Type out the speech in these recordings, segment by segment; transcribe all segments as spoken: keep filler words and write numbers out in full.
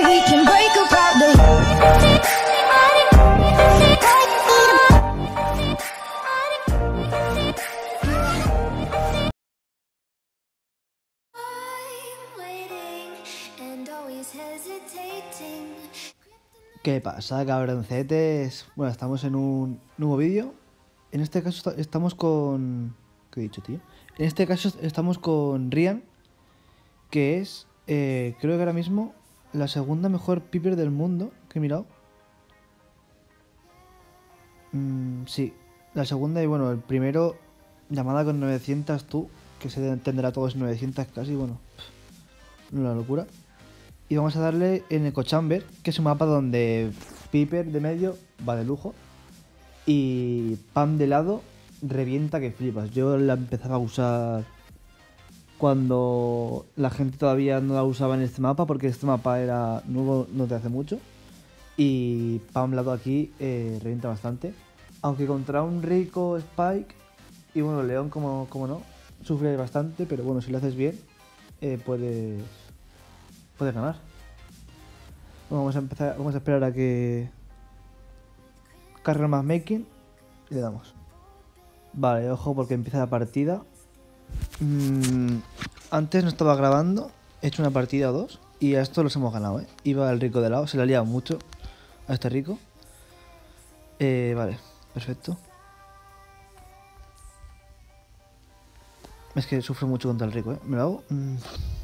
we can break apart the ¿Qué pasa, cabroncetes? Bueno, estamos en un nuevo vídeo. En este caso estamos con... ¿Qué he dicho, tío? En este caso estamos con Ryan, que es, eh, creo que ahora mismo, la segunda mejor piper del mundo que he mirado. Mm, sí, la segunda y bueno, el primero, llamada con novecientos tú, que se tendrá todos novecientos casi, bueno, pff, una locura. Y vamos a darle en Echo Chamber, que es un mapa donde Piper de medio va de lujo y Pam de lado revienta que flipas. Yo la empezaba a usar cuando la gente todavía no la usaba en este mapa, porque este mapa era nuevo no te hace mucho. Y Pam lado aquí eh, revienta bastante. Aunque contra un Rico, Spike y bueno, León como, como no, sufre bastante, pero bueno, si lo haces bien, eh, puedes... puedes ganar. Bueno, vamos a empezar, vamos a esperar a que cargue más making y le damos. Vale, ojo porque empieza la partida. Mm, antes no estaba grabando, he hecho una partida o dos y a esto los hemos ganado, ¿eh? Iba el Rico de lado, se le ha liado mucho a este Rico. Eh, vale, perfecto. Es que sufre mucho contra el Rico, ¿eh? ¿Me lo hago? Mm.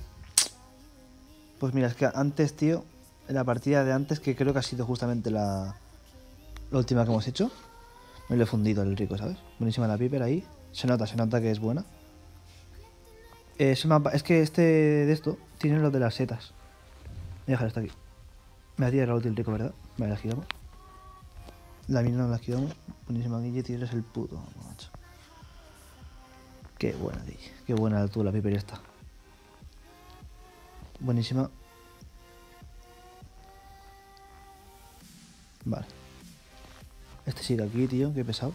Pues mira, es que antes, tío, en la partida de antes, que creo que ha sido justamente la, la última que hemos hecho, me lo he fundido el Rico, ¿sabes? Buenísima la Piper ahí. Se nota, se nota que es buena. Eh, ese mapa, es que este de esto tiene lo de las setas. Voy a dejar esto aquí. Me ha tirado la ulti el Rico, ¿verdad? Vale, la giramos. La mina no la giramos. Buenísima Guille, eres el puto, macho. Qué buena, tío. Qué buena tú la Piper esta. Buenísima. Vale. Este sigue aquí, tío. Qué pesado.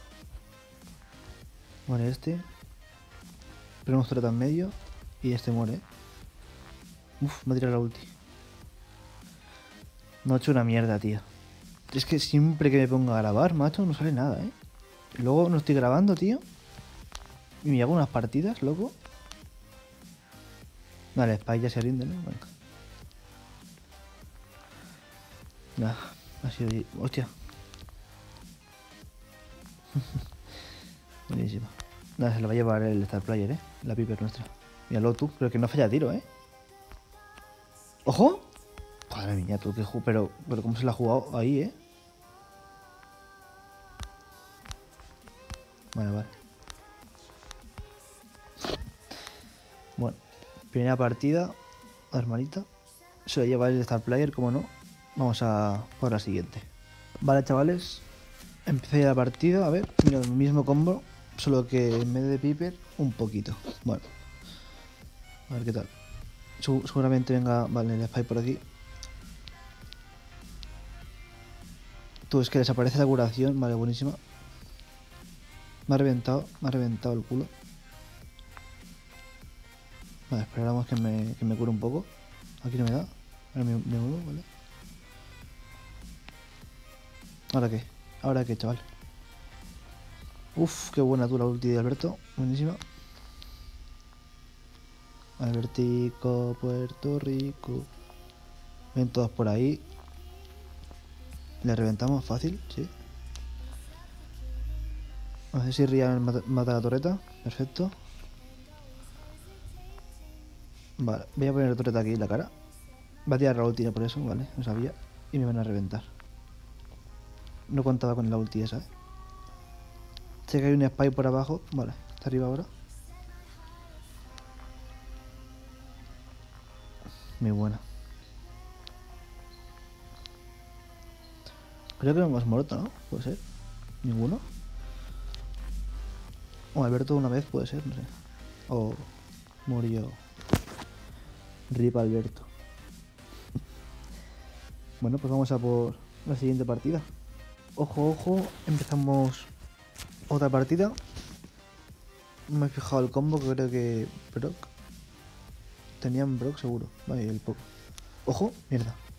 Muere este. Ponemos trota en medio. Y este muere. Uf, me ha tirado la ulti. No he hecho una mierda, tío. Es que siempre que me pongo a grabar, macho, no sale nada, ¿eh? Y luego no estoy grabando, tío. Y me hago unas partidas, loco. Vale, Spike ya se rinde, ¿no? Venga. Nah, ha sido... Hostia. Buenísima. Nada, se la va a llevar el Star Player, ¿eh? La Piper nuestra. Míralo tú, pero que no falla tiro, ¿eh? ¡Ojo! Madre mía, tú, qué ju... Pero, pero cómo se la ha jugado ahí, ¿eh? Vale, vale. Bueno, primera partida, hermanita. Se la lleva el Star Player, como no. Vamos a por la siguiente. Vale, chavales. Empecé la partida, a ver, mira, el mismo combo, solo que en vez de Piper, un poquito. Bueno, a ver qué tal. Seguramente venga, vale, el Spike por aquí. Tú, es que desaparece la curación, vale, buenísima. Me ha reventado, me ha reventado el culo. Vale, esperamos que me, que me cure un poco. Aquí no me da. Ahora me, me muevo, vale. ¿Ahora qué? ¿Ahora qué, chaval? Uf, qué buena tú la ulti de Alberto. Buenísima. Albertico, Puerto Rico. Ven todos por ahí. Le reventamos fácil, sí. A ver si Rian mata, mata la torreta. Perfecto. Vale, voy a poner la torreta aquí en la cara. Va a tirar la ulti por eso, vale, no sabía. Y me van a reventar. No contaba con la ulti esa, eh. Sé que hay un spy por abajo. Vale, está arriba ahora. Muy buena. Creo que no hemos muerto, ¿no? Puede ser. Ninguno. O Alberto una vez, puede ser, no sé. O murió. Rip Alberto. Bueno, pues vamos a por la siguiente partida. Ojo, ojo. Empezamos otra partida. No me he fijado el combo, que creo que Brock. Tenían Brock seguro. Vale, el poco. Ojo, mierda.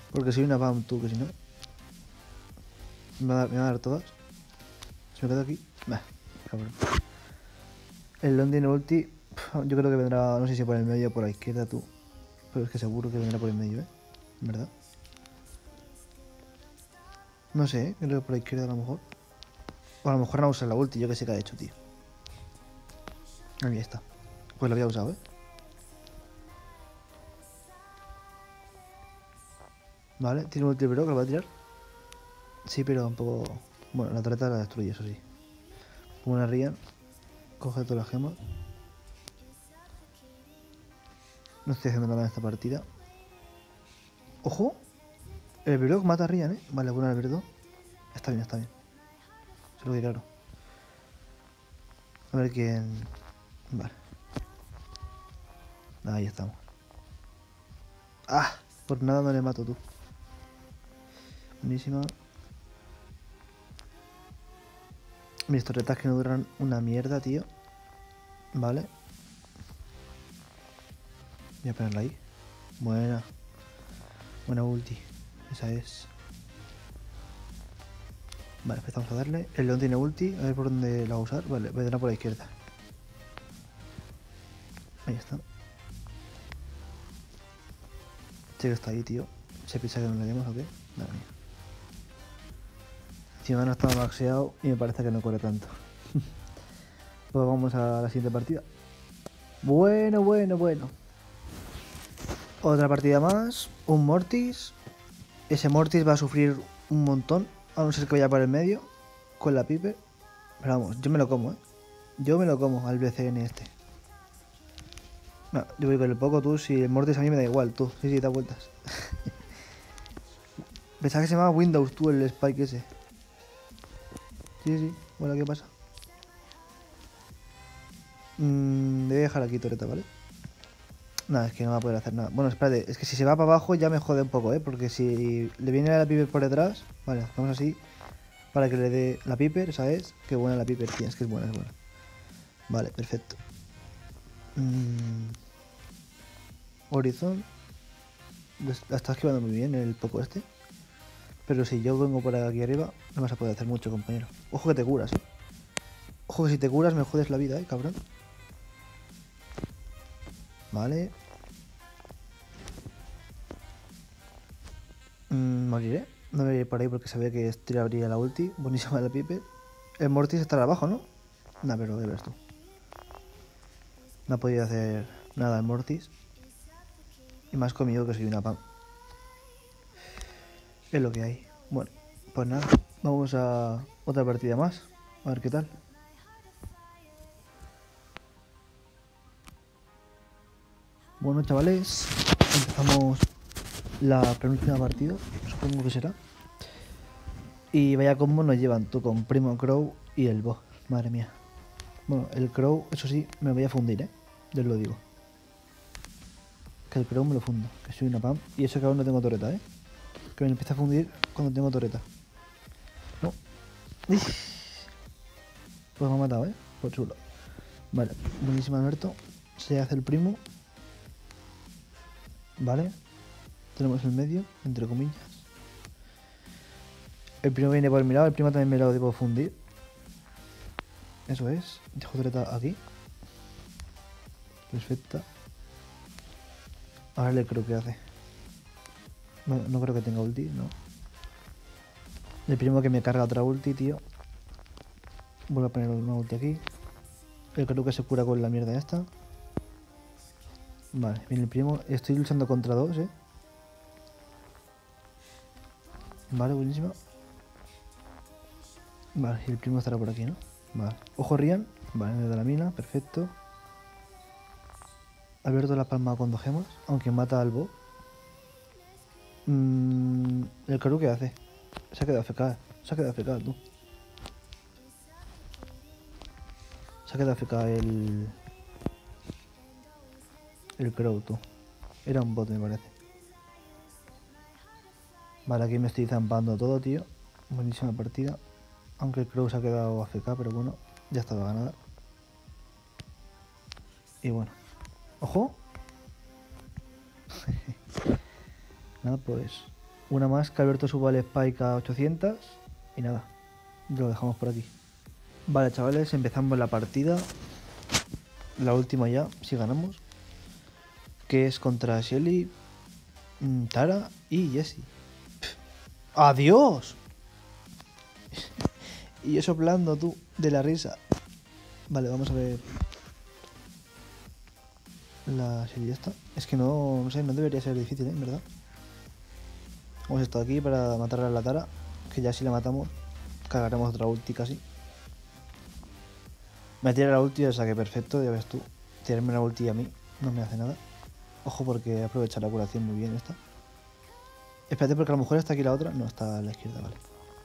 Porque soy una B A M tú, que si no... Me va a, me va a dar todas. Si me quedo aquí... Bah, cabrón. El London ulti... Yo creo que vendrá, no sé si por el medio o por la izquierda tú. Pero es que seguro que vendrá por el medio, ¿eh? ¿Verdad? No sé, ¿eh? Creo que por la izquierda a lo mejor. O a lo mejor no usa la ulti, yo que sé qué ha hecho, tío. Ahí está. Pues lo había usado, ¿eh? Vale, tiene un ulti pero que lo va a tirar. Sí, pero un poco... Bueno, la torreta la destruye, eso sí. Pongo una Rian. Coge todas las gemas. No estoy haciendo nada en esta partida. ¡Ojo! El Brock mata a Rian, ¿eh? Vale, bueno, el Brock. Está bien, está bien. Solo que claro. A ver quién... Vale. Ahí estamos. ¡Ah! Por nada no le mato tú. Buenísima. Mis torretas que no duran una mierda, tío. Vale. Voy a ponerla ahí. Buena. Buena ulti. Esa es. Vale, empezamos a darle. El león tiene ulti. A ver por dónde la va a usar. Vale, vendrá por la izquierda. Ahí está. Sí que está ahí, tío. ¿Se piensa que no le demos o qué? Madre mía. Encima no estaba maxeado y me parece que no corre tanto. Pues vamos a la siguiente partida. Bueno, bueno, bueno. Otra partida más. Un Mortis. Ese Mortis va a sufrir un montón. A no ser que vaya por el medio. Con la Piper. Pero vamos, yo me lo como, ¿eh? Yo me lo como al B C N este. No, yo voy con el poco, tú. Si el Mortis a mí me da igual, tú. Sí, sí, da vueltas. Pensaba que se llamaba Windows, tú, el Spike ese. Sí, sí. Bueno, ¿qué pasa? Mmm, le voy a dejar aquí toreta, ¿vale? Nada, es que no va a poder hacer nada. Bueno, espérate, es que si se va para abajo ya me jode un poco, ¿eh? Porque si le viene a la Piper por detrás... Vale, hacemos así. Para que le dé la Piper, ¿sabes? Qué buena la Piper, tío, es que es buena, es buena. Vale, perfecto. Mm. Horizon. La estás esquivando muy bien el poco este. Pero si yo vengo por aquí arriba, no vas a poder hacer mucho, compañero. Ojo que te curas, ¿eh? Ojo que si te curas me jodes la vida, ¿eh, cabrón? Vale. Mm, moriré. No me voy a ir por ahí porque sabía que tiraría la ulti. Buenísima la Piper. El Mortis estará abajo, ¿no? Nah, pero de veras tú. No ha podido hacer nada el Mortis. Y más conmigo que soy una P A M. Es lo que hay. Bueno, pues nada. Vamos a otra partida más. A ver qué tal. Bueno, chavales. Empezamos la penúltima partida. Supongo que será. Y vaya combo nos llevan tú con Primo Crow y el Bo. Madre mía. Bueno, el Crow, eso sí, me voy a fundir, ¿eh? Yo os lo digo. Que el Crow me lo fundo. Que soy una P A M. Y eso que aún no tengo torreta, ¿eh? Que me empieza a fundir cuando tengo torreta. No. Pues me ha matado, ¿eh? Pues chulo. Vale, buenísimo Alberto. Se hace el primo. Vale. Tenemos el medio, entre comillas. El primo viene por mi lado, el primo también me lo debo fundir. Eso es. Dejo torreta aquí. Perfecta. Ahora le creo que hace. No, no creo que tenga ulti, no. El primo que me carga otra ulti, tío. Vuelvo a poner una ulti aquí. El creo que se cura con la mierda esta. Vale, viene el primo. Estoy luchando contra dos, eh. Vale, buenísima. Vale, y el primo estará por aquí, ¿no? Vale. Ojo Rian. Vale, me da la mina, perfecto. Alberto la palma con dos gemas, aunque mata al Bo. Mm, el Karu que hace. Se ha quedado A F K. Se ha quedado A F K, tú. Se ha quedado A F K el... El Crow, tú. Era un bot, me parece. Vale, aquí me estoy zampando todo, tío. Buenísima partida. Aunque el Crow se ha quedado A F K, pero bueno, ya estaba ganada. Y bueno. ¡Ojo! Nada, pues... Una más que Alberto suba el Spike a ochocientos. Y nada, lo dejamos por aquí. Vale, chavales, empezamos la partida. La última ya, si ganamos. Que es contra Shelly, Tara y Jessie. ¡Adiós! Y yo soplando, tú, de la risa. Vale, vamos a ver la serie esta. Es que no, no sé, no debería ser difícil, ¿eh? En verdad. Hemos estado aquí para matar a la Tara. Que ya si la matamos, cargaremos otra ulti casi. Me tira la ulti, o sea que perfecto, ya ves tú. Tirarme la ulti a mí no me hace nada. Ojo porque aprovecha la curación muy bien esta. Espérate porque a lo mejor está aquí la otra. No, está a la izquierda, vale.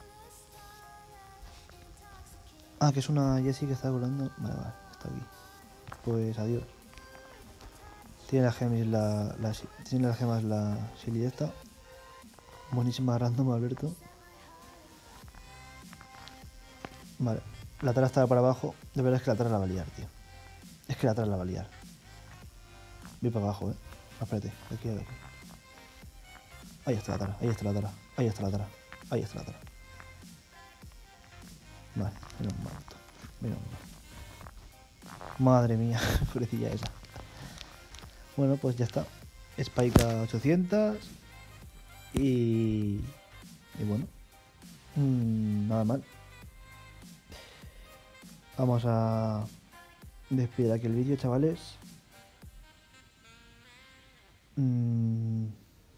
Ah, que es una Jessie que está curando. Vale, vale, está aquí. Pues adiós. Tiene las gemas la, la, tiene las gemas la Shelly esta. Buenísima random, Alberto. Vale. La Tara está para abajo. De verdad es que la Tara la va a liar, tío. Es que la Tara la va a liar. Voy para abajo, eh. No, espérate. Aquí, aquí. Ahí está la Tara. Ahí está la Tara. Ahí está la Tara. Ahí está la Tara. Vale. Menos mal. Menos mal. Madre mía. Pobrecilla esa. Bueno, pues ya está. Spike a ochocientos. Y... Y bueno. Mmm, nada mal. Vamos a despedir aquí el vídeo, chavales. Mm.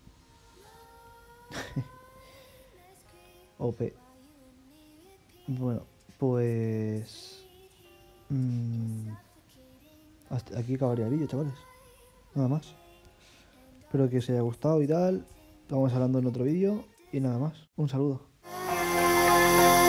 O P. Bueno, pues... Mm. Hasta aquí acabaría el vídeo, chavales. Nada más. Espero que os haya gustado y tal. Vamos hablando en otro vídeo. Y nada más. Un saludo.